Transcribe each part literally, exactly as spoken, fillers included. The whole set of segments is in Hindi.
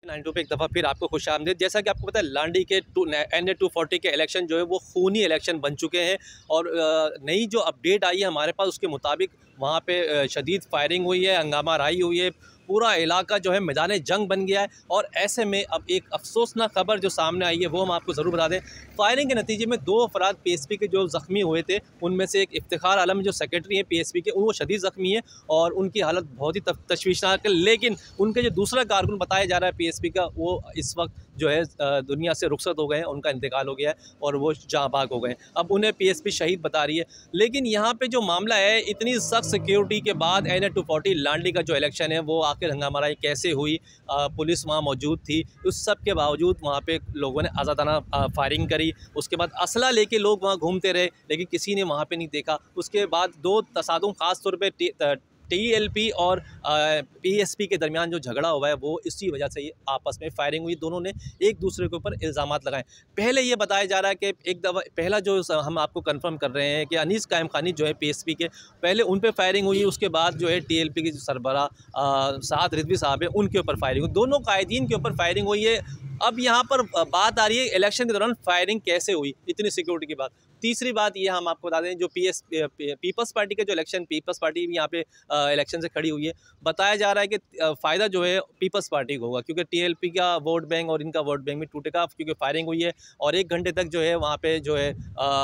नाइन टू पे एक दफ़ा फिर आपको खुशामदीद। जैसा कि आपको पता है लांडी के टू एन ए टू फोर्टी के इलेक्शन जो है वो खूनी इलेक्शन बन चुके हैं और नई जो अपडेट आई है हमारे पास उसके मुताबिक वहाँ पे शदीद फायरिंग हुई है, हंगामा राई हुई है, पूरा इलाका जो है मैदान जंग बन गया है। और ऐसे में अब एक अफसोसनाक खबर जो सामने आई है वो हम आपको ज़रूर बता दें। फायरिंग के नतीजे में दो अफराद पी एस पी के जो ज़ख्मी हुए थे उनमें से एक इफ्तिखार आलम जो सेक्रेटरी हैं पी एस पी के, वो शदीद ज़ख्मी है और उनकी हालत बहुत ही तशवीशनाक है। लेकिन उनके जो दूसरा कारकुन बताया जा रहा है पी एस पी का, वो इस वक्त जो है दुनिया से रुखसत हो गए हैं, उनका इंतकाल हो गया है और वो जहाँ भाग हो गए हैं। अब उन्हें पी एस पी शहीद बता रही है। लेकिन यहाँ पे जो मामला है, इतनी सख्त सिक्योरिटी के बाद N A two forty Landhi का जो इलेक्शन है वो आखिर हंगामाराई कैसे हुई, आ, पुलिस वहाँ मौजूद थी, उस सब के बावजूद वहाँ पे लोगों ने आज़ादाना फायरिंग करी। उसके बाद असला लेके लोग वहाँ घूमते रहे लेकिन किसी ने वहाँ पे नहीं देखा। उसके बाद दो तसादुम ख़ास तौर पे टी एल पी और पी एस पी के दरमियान जो झगड़ा हुआ है वो इसी वजह से ये आपस में फायरिंग हुई। दोनों ने एक दूसरे के ऊपर इल्ज़ामात लगाए। पहले ये बताया जा रहा है कि एक दफ़ा पहला जो हम आपको कंफर्म कर रहे हैं कि अनीस कायम खानी जो है पी एस पी के, पहले उन पे फायरिंग हुई। उसके बाद जो है टी एल पी के जो सरबरा साद रिजवी साहब है उनके ऊपर फायरिंग हुई। दोनों कायदीन के ऊपर फायरिंग हुई है। अब यहाँ पर बात आ रही है इलेक्शन के दौरान फायरिंग कैसे हुई, इतनी सिक्योरिटी की बात। तीसरी बात ये हम आपको बता दें, जो पी एस पीपल्स पार्टी का जो इलेक्शन, पीपल्स पार्टी भी यहाँ पे इलेक्शन से खड़ी हुई है। बताया जा रहा है कि फ़ायदा जो है पीपल्स पार्टी को होगा क्योंकि टी एल पी का वोट बैंक और इनका वोट बैंक भी टूटेगा क्योंकि फायरिंग हुई है और एक घंटे तक जो है वहाँ पे जो है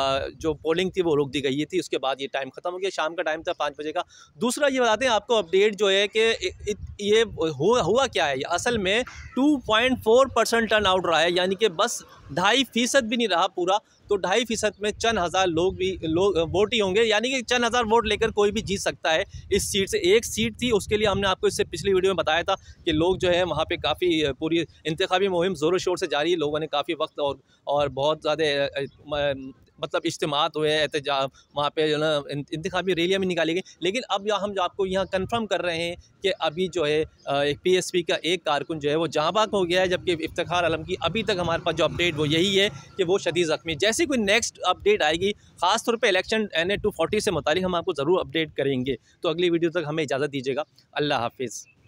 जो पोलिंग थी वो रोक दी गई थी। उसके बाद ये टाइम ख़त्म हो गया, शाम का टाइम था पाँच बजे का। दूसरा ये बताते हैं आपको अपडेट जो है कि ये हुआ हुआ क्या है। असल में two point four percent turnout रहा है, यानी कि बस ढाई फीसद भी नहीं रहा पूरा। तो ढाई फीसद में चंद हज़ार लोग भी लोग वोट ही होंगे, यानी कि चंद हज़ार वोट लेकर कोई भी जीत सकता है इस सीट से। एक सीट थी उसके लिए हमने आपको इससे पिछली वीडियो में बताया था कि लोग जो है वहाँ पे काफ़ी पूरी इंतखाबी मुहिम ज़ोरों शोर से जारी है। लोगों ने काफ़ी वक्त और और बहुत ज़्यादा मतलब इज्तिमात हुए, एहतजाज वहाँ पे जो ना इंतखाबी रैलियाँ भी निकाली गई। लेकिन अब यहाँ हम जो आपको यहाँ कंफर्म कर रहे हैं कि अभी जो है एक पी एस पी का एक कारकुन जो है वो जहाँ भाग हो गया है, जबकि इफ्तिखार आलम की अभी तक हमारे पास जो अपडेट वो यही है कि वो शदीद ज़ख्मी। जैसे कोई नेक्स्ट अपडेट आएगी ख़ास तौर पे election N A two forty से मुतालिक हम आपको ज़रूर अपडेट करेंगे। तो अगली वीडियो तक हमें इजाज़त दीजिएगा। अल्लाह हाफिज़।